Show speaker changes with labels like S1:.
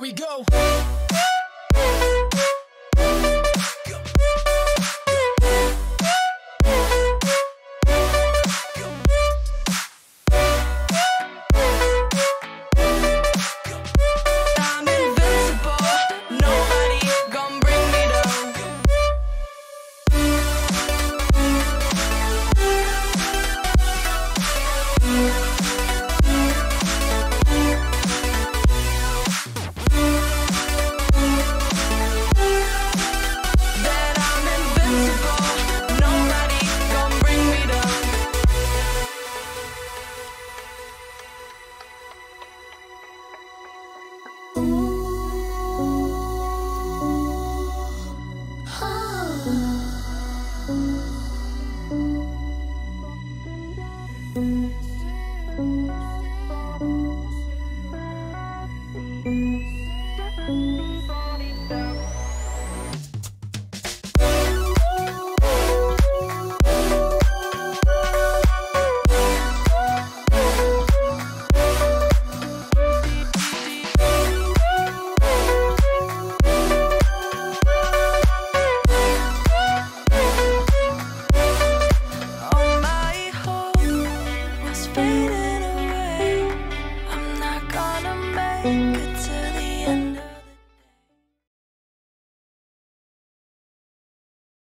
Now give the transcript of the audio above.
S1: we go.
S2: I'm invincible, nobody gon' bring me down. That I'm invincible, nobody gon' bring me down.